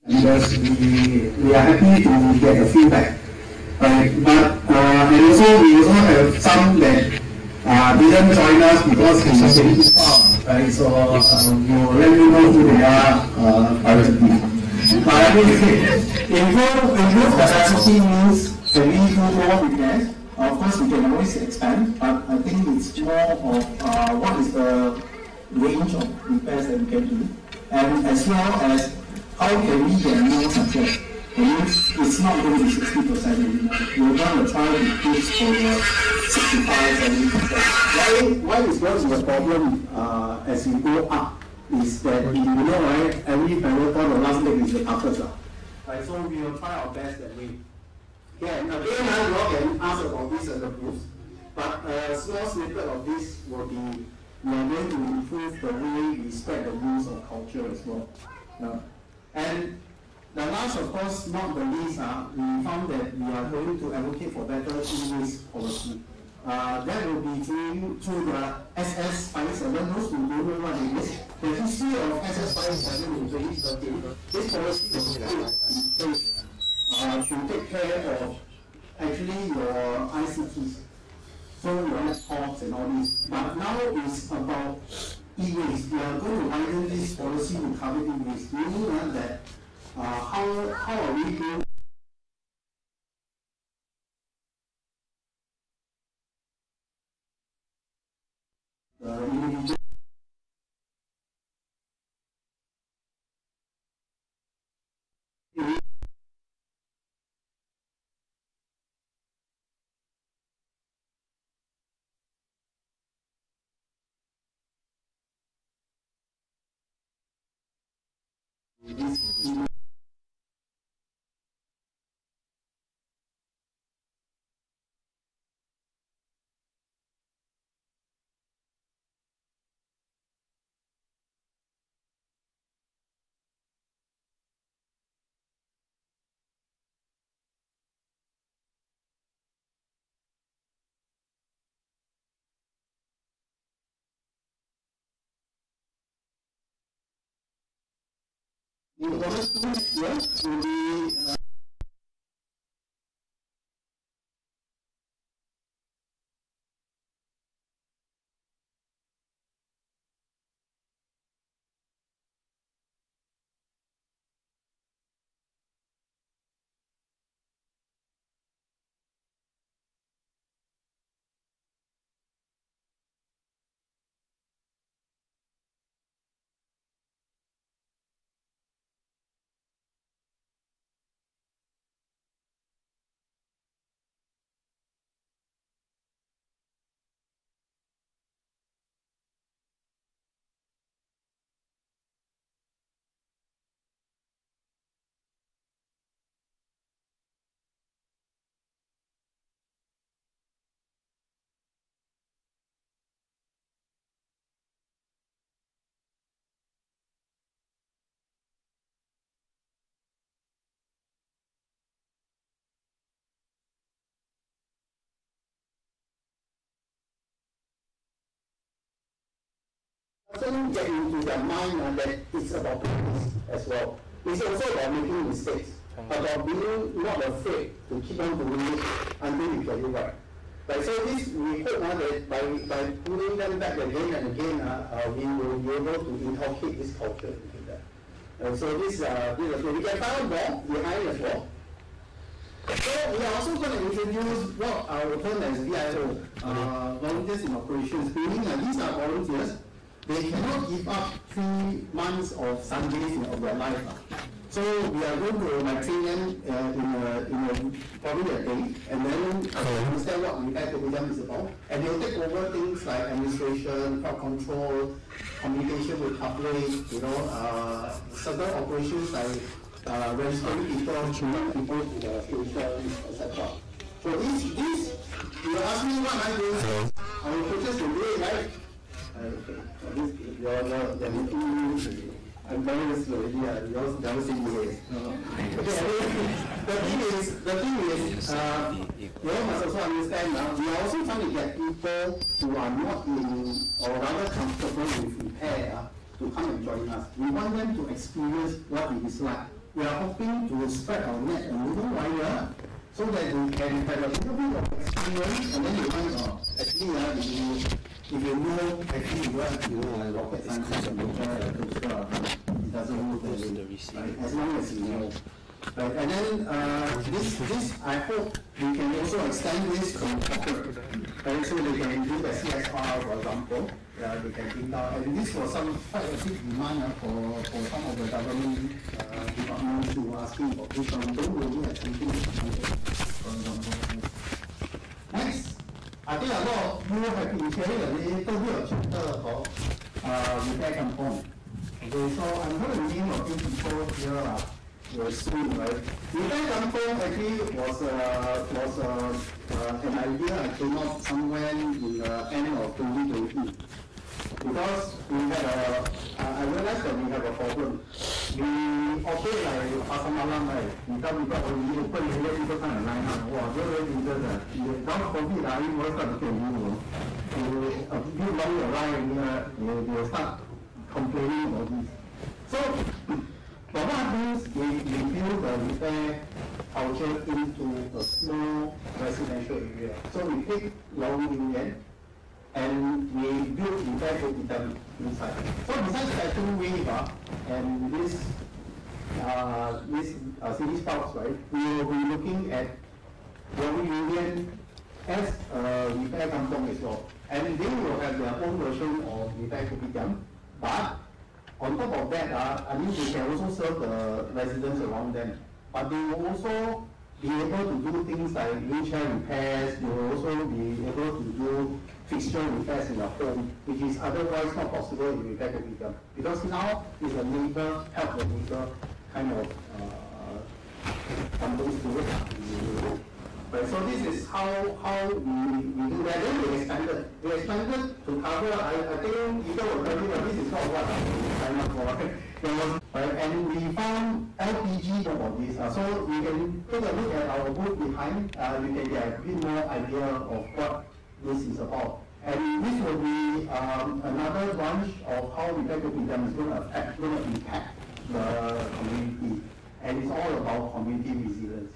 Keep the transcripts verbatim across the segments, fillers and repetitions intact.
because we, we are happy to get the feedback. Right? But uh, and also we also have some that uh, didn't join us because they are very far. Right? So um, we'll let you know who they are uh, privately. But I mean, improve, improve capacity means can we do more repairs? Of course, we can always expand, but I think it's more of uh, what is the range of repairs that we can do, and as well as how can we get more success. It means it's not going to be sixty percent anymore. We're going to try to push for the sixty-five, seventy percent. Why, why is going to be a problem uh, as we go up? Is that, you know, right, every marathon, the last leg is the toughest. Right, so we will try our best that way. Yeah, and again, you all can ask about this as a proof, but a small snippet of this will be, we are going to improve the way we spread the rules of culture as well. Yeah. And the last, of course, not the least, uh, we found that we are going to advocate for better e-waste policy. Uh, that will be through, through the S S fifty-seven, those who don't know what it is. The history of S S fifty-seven in twenty thirteen, this policy was put in place uh, to take care of actually your I C Ts, so your laptops and all this. But now it's about e-waste. We are going to widen this policy to cover e-waste, meaning that uh, how, how are we going uh, individual in the first two years will be uh, doesn't get into their mind uh, that it's about practice as well. It's also about making mistakes, about being not afraid to keep on doing it until you get it right. Right, so this, we hope uh, that by, by pulling them back again and again, uh, uh, we will be able to inculcate this culture into that. Uh, so this, uh, this is, we can find more behind as well. So we are also going to introduce what I will term as V I O, uh, volunteers in operations, meaning uh, these are volunteers. They cannot give up three months of Sundays of their life. So we are going to like, train them uh, in, a, in a, probably a day, and then uh, understand what Anniversary Celebration is about. And they'll take over things like administration, crowd control, communication with public, you know, uh, certain operations like uh, registering people, tuning people to the station, et cetera. So this, this, you ask me what I do, our coaches will do it, right? Okay. So this, you're, you're, you're making, I'm very slowly, yeah, you also never seen me. Okay, the thing is, the thing is, uh, you all must also understand now, we are also trying to get people who are not in, or rather comfortable with repair, uh, to come and join us. We want them to experience what it is like we are hoping to spread our net a little wider so that we can have a little bit of experience, and then you find out, oh, actually, uh, if you if you know actually what you know, like rocket science and nature, it doesn't move the way, right? As long as you know. Right, and then uh, this, this I hope we can also extend this to corporate, right? So they can do the C S R, for example. Yeah, they can bring down, and this was some quite a big demand uh, for, for some of the government uh, departments who are asking for this. Um, don't really have something for example. Next, I think a lot of you have been sharing a little bit of chapter about uh, repair component. Okay, so I'm going to name a few people here. Uh, was soon, right? Repair component actually was, uh, was uh, uh, an idea I came up somewhere in the end of twenty twenty. Because we had a, uh, I realized that we have a problem. We operate like pasar malam, right? We tell people, oh, you open here, people come and line up. Wow, very dangerous. Now COVID, I mean, what's that okay, you know? A few long line, they will start complaining about this. So, but what happens, we, we build the repair culture into a small residential area. So we take Long Union and we build repair Kopitiam inside. So besides Factory Wave uh, and this uh, this uh, city spouts, right, we will be looking at Long Union as a repair kampong as well. And they will have their own version of repair Kopitiam, but on top of that, uh, I mean, they can also serve the residents around them. But they will also be able to do things like wheelchair repairs. They will also be able to do fixture repairs in their home, which is otherwise not possible in repair Kopitiam. Because now it's a neighbor, help the neighbor kind of uh, companies to it. Right, so this is how, how we, we do that. Then we expanded. We expanded to cover, I, I think people will tell you that this is not what we signed up for. There was, right, and we found L P G about this. Uh, so we can take a look at our booth behind. Uh, you can get a bit more idea of what this is about. And this will be um, another branch of how repair Kopitiam is going to affect, going to impact the community. And it's all about community resilience.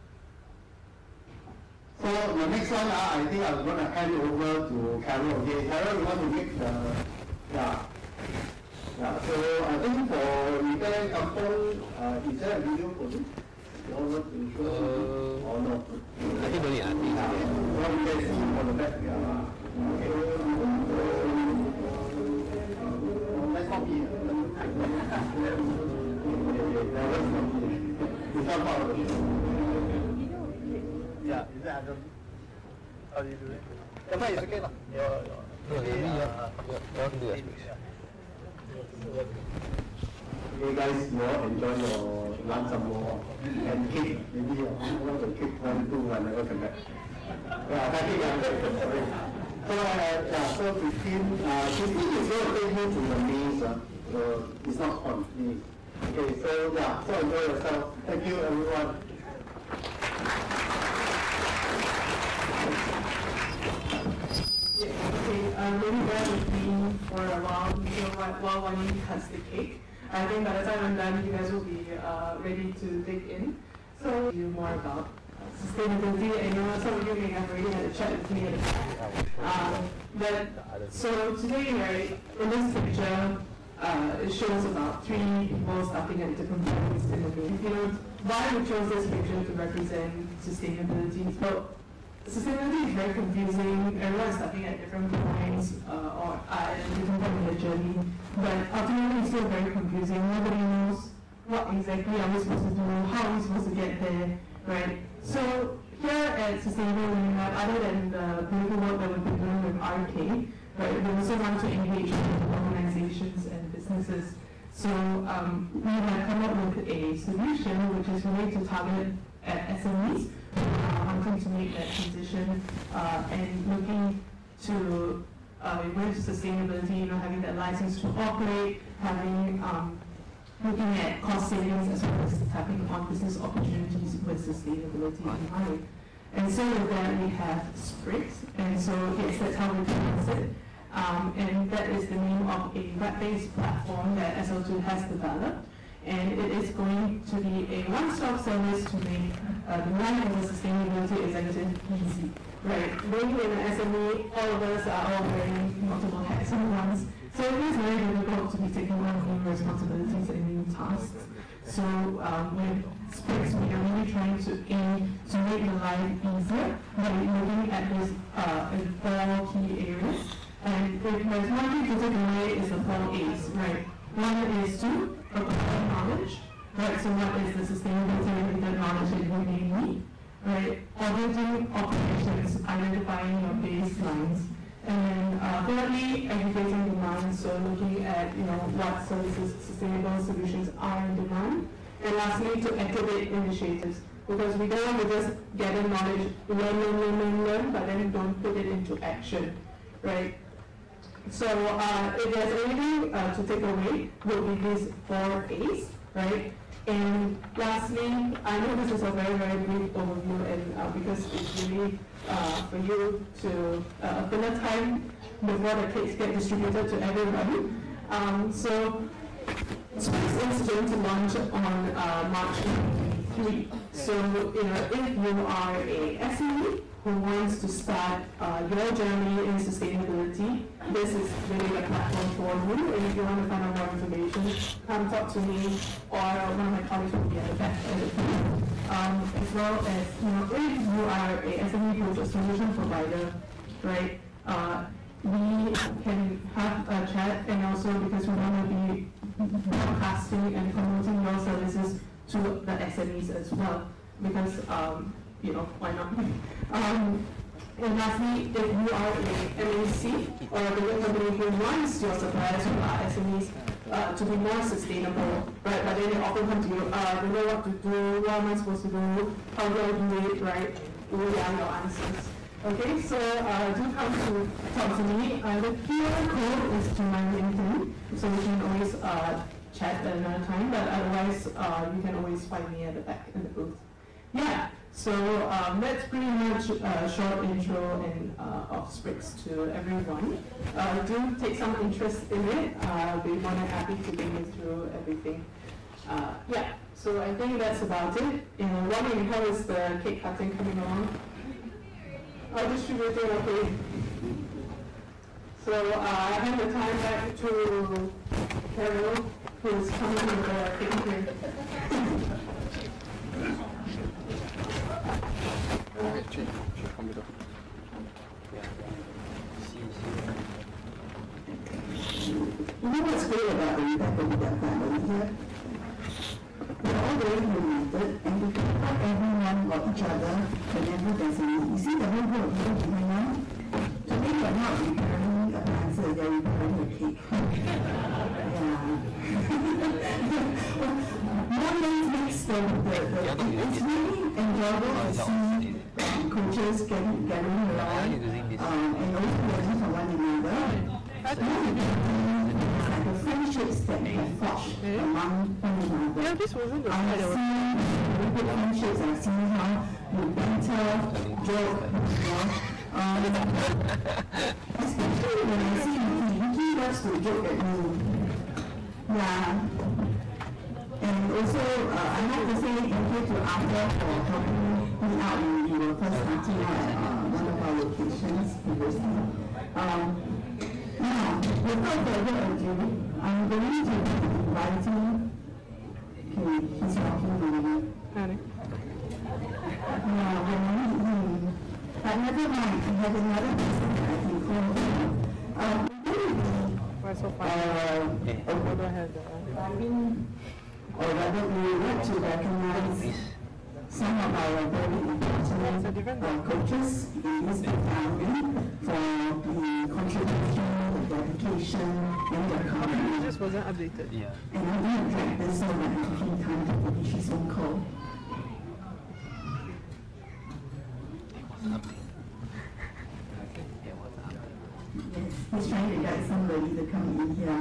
So the next one, uh, I think I'm going to hand over to Carol. Okay, Carol, you want to make the, yeah. Yeah, so I think for repair kampong, uh, is there a video for this? You all want to show uh, or no? I think only, I think. Yeah, well, you can see on the back. Yeah. Okay. Let's not be. It's not part of the show. Yeah, is that how do you do it? Yeah, but it's okay. No, okay guys, you all enjoy your lunch some more and cake. Maybe you want to cake one, two, and never come back. Yeah, thank you guys. Sorry. So, uh, yeah, so fifteen, uh, fifteen is going to take you to the maze. Uh, so it's not on me. Okay, so yeah, so enjoy yourself. Thank you everyone. Okay, um, maybe bear with me for a while until while Wani cuts the cake. I think by the time I'm done, you guys will be uh, ready to dig in. So, you more about uh, sustainability, and you know, some of you may have already had a chat with me at the back. Um, but so today, right, in this picture, uh, it shows about three people starting at different points in the game. You know, why we chose this picture to represent sustainability? So, sustainability is very confusing. Everyone's starting at different points uh, or at a different point in their journey, but ultimately it's still very confusing. Nobody knows what exactly are we supposed to do, how are we supposed to get there, right? So here at Sustainable, we have, other than the beautiful work that we've been doing with R K, right, we also want to engage with organizations and businesses. So um, we have come up with a solution which is really to target at S M Es. Wanting to make that transition uh, and looking to uh, with sustainability, you know, having that license to operate, having um, looking at cost savings as well as tapping on business opportunities with sustainability in mind. And so with that we have Sprit, and so yes, that's how we pronounce it. Um, and that is the name of a web-based platform that S L two has developed. and it is going to be a one-stop service to make uh, the life of a sustainability executive easy. Right, being in an S M E, all of us are all wearing multiple hats at once, so it is very difficult to be taking on new responsibilities and new tasks. So um, with Sprix, we are really trying to aim to make the life easier by looking at this uh, in four key areas. And if there's one thing to take away, is the four A's, right? One is to acquire knowledge, right? So what is the sustainability related knowledge that you may need, right? Auditing operations, identifying your baselines. And then uh, thirdly, educating demand, so looking at you know what services, sustainable solutions are in demand. And lastly, to activate initiatives, because we don't want to just gather knowledge, learn, learn, learn, learn, learn, but then don't put it into action, right? So uh, if there's anything uh, to take away, will be these four A's, right? And lastly, I know this is a very, very brief overview, and uh, because it's really uh, for you to uh, fill the time before the cakes get distributed to everybody. Um, so, Sprix is going to launch on uh, March twenty-third. So, you know, if you are a S M E who wants to start uh, your journey in sustainability, this is really the platform for you. And if you want to find out more information, come talk to me, or one of my colleagues will be at the back of the team. Um, as well as, you know, if you are a S M E who's a solution provider, right, uh, we can have a chat, and also because we want to be broadcasting and promoting your services to the S M Es as well, because, um, you know, why not? Um, and lastly, if you are a M N C or a bigger company who wants your suppliers who are S M Es uh, to be more sustainable, right? But then they often come to you, uh, they know what to do, what am I supposed to do, how do I do it, right? We are your answers. Okay, so uh, do come to talk to me. Uh, the Q R code is to my LinkedIn, so we can always uh, chat at another time, but otherwise uh, you can always find me at the back in the booth. Yeah, so um, that's pretty much a short intro and uh, of Sprix to everyone. Uh, do take some interest in it. Uh, we're more than happy to bring you through everything. Uh, yeah, so I think that's about it. In one minute, how is the cake cutting coming along? Oh, distributing, okay. So uh, I hand the time back to Carol, who's coming with the cake here. You know what's great about the Rebecca Rebecca family here? We're all very united, and we can help everyone or each other whenever there's a need. You see the whole group of people behind now? Today they're not repairing appliances, they're repairing a cake. Yeah. More things makes the, the, the, it's really enjoyable to see um, coaches getting, gathering around um, and also learning from one another. It's like the friendships that we have forged among one another. Yeah, this wasn't the I've seen really good friendships. I've seen how you banter, joke, you know. Um, especially when I see Vicky. Vicky loves to joke at me. Yeah. And also, uh, I have to say thank you to Arthur for helping me out when we were first starting out at uh, one of our locations previously. Um, now, without further ado, I'm going to be inviting. Okay, he's walking already. Annie. Yeah, we're not him. But never mind, I have another person that I can call him. Um, we're going to be. Why so far? Uh, Oh, go ahead. Or rather, we would like to recognize some of our very important uh, coaches in this family for the contribution, the dedication, and the commitment. It just wasn't updated. Yeah. And I'm going to drag this over and taking time to finish his own call. Yes, he's trying to get somebody to come in here.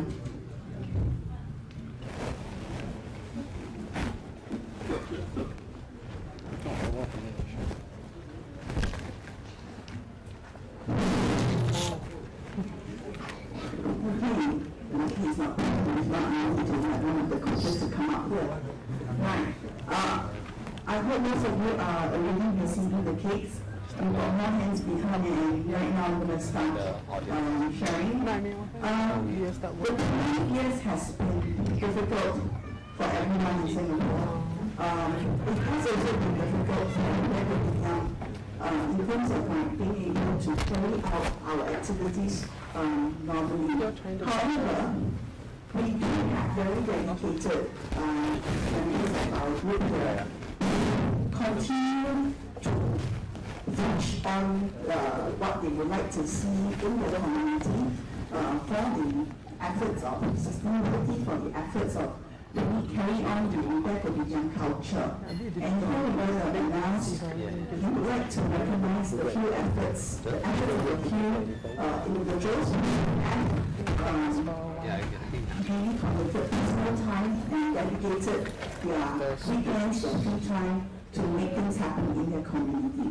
Okay, okay, is not, is not easy to have one of the coaches to come up here. Right. Uh, I hope most of you are already receiving the cakes. We've got more hands behind me, and right now I'm going to start um, sharing. Um, the twenty years has been difficult for everyone in Singapore. Um, it has also been difficult for Kopitiam uh, in terms of like, being able to carry out our activities um, normally. However, we do have very dedicated uh, members of our group here. Continue to reach on uh, what they would like to see in the community uh, for the efforts of sustainability, for the efforts of really carry on the Kopitiam culture. And however, have announced he would like to recognize the few efforts, the efforts of the few uh, individuals and um, really committed personal time and dedicated their weekends and free time to make things happen in their community.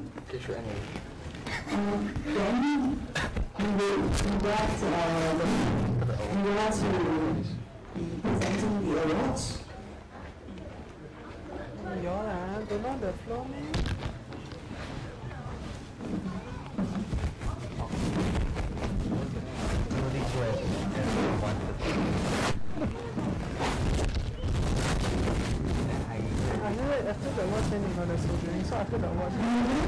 Um, then we will invite uh, Indira to be presenting the awards. You all uh, don't know the floor, man? I know that after the watch then you got the surgery, so after the watch.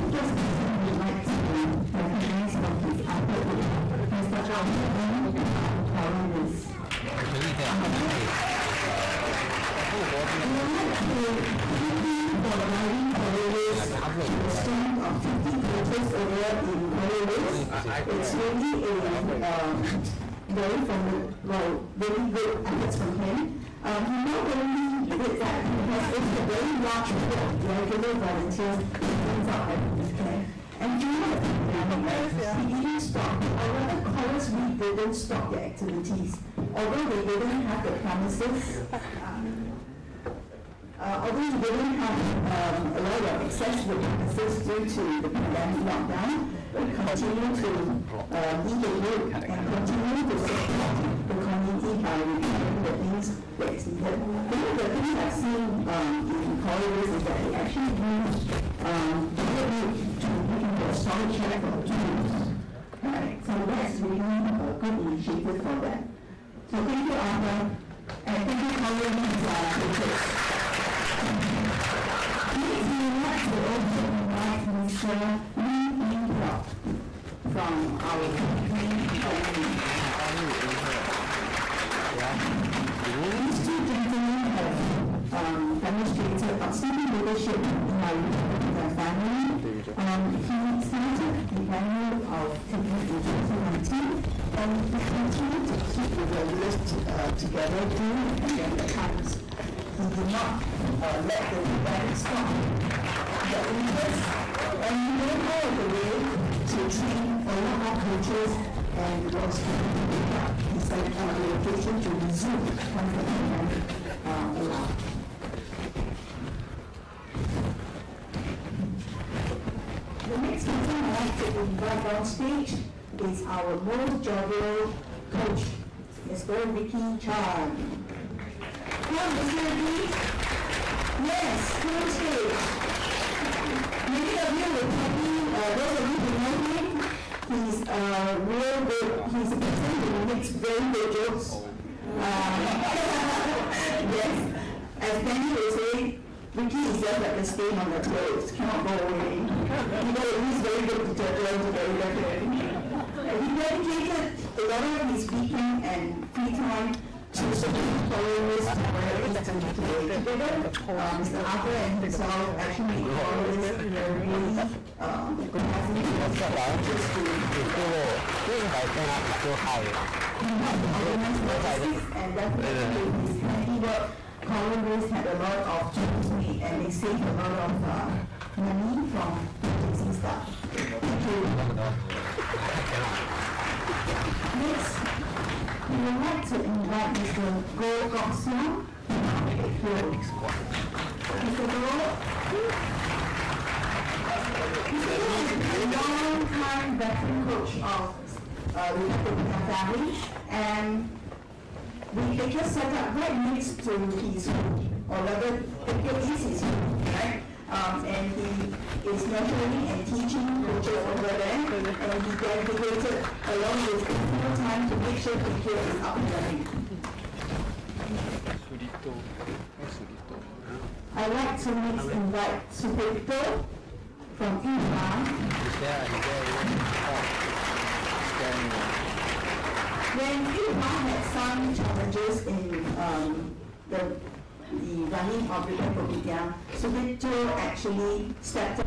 It's really a um, very from well, very good efforts from him. Um, he not only did that, he has also a very large group of regular volunteers who comes out every weekend. And during the pandemic, he didn't stop. Although the chorus week didn't stop their activities, although they didn't have the premises. Uh, although we didn't have um, a lot of access to the premises due to the pandemic lockdown, we continue to uh, lead the group and continue to support the community by repairing the things that is needed. One of the things I've seen um, in corridors is that they actually use um, the wood to make a solid chair for the tools. Right? So that's really a good initiative for them. So thank you, Arthur, and thank you, colleagues, uh, coaches. Please be like to also invite Mister Lee from our country. These two gentlemen have um, demonstrated outstanding leadership in our family. Um, he started the venue of T V in twenty nineteen, and he continued to keep the regulars uh, together during the pandemic times. He did not uh, let the event stop the interest, and he went all the way to train a lot more coaches and was he said on the location to resume once the pandemic uh, allowed. The next person I'd like to invite on stage is our most jovial coach, Mister Ricky Chan. Come, Mister Ricky. Yes, come on stage. Many of you will probably, uh, those of you who know him, he's a real good, he's a person who makes very good jokes. Um, yes, as Penny will say, Ricky is just like a stain on the clothes, cannot go away. You know, he's very good detergent, very definitely. He dedicated a lot of his weekend and free time to support followers wherever he's together. Uh, Mister Arthur and himself actually make followers really um, capacity just to organize logistics, and definitely his handiwork. Followers had a lot of jobs made, and they saved a lot of uh, money from purchasing stuff. Thank you. Next, we would like to invite Mister Goh Kok Siong. Mister Goh, Mister Goh is a long-time veteran coach of uh, the Kopitiam family, and we they just set up right next to his home, or rather, Tokyo is his home, right? Um, and he is nurturing and teaching coaches over there, and he dedicated along with full time to make sure Tokyo is up and running. I'd like to next invite Supito from Ipa. When Ipa had some challenges in um, the, the running of the Kopitiam, Supito actually stepped up